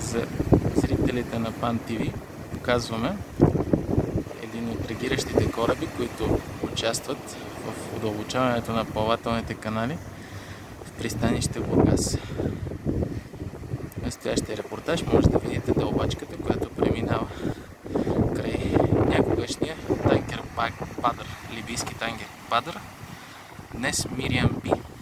За зрителите на Пан ТВ показваме един от региращите кораби, които участват в удълбочаването на плавателните канали в пристанище Бургас. В настоящия репортаж може да видите дълбачката, която преминава край някогашния танкер Падър, либийски танкер Падър, днес Мириам Би.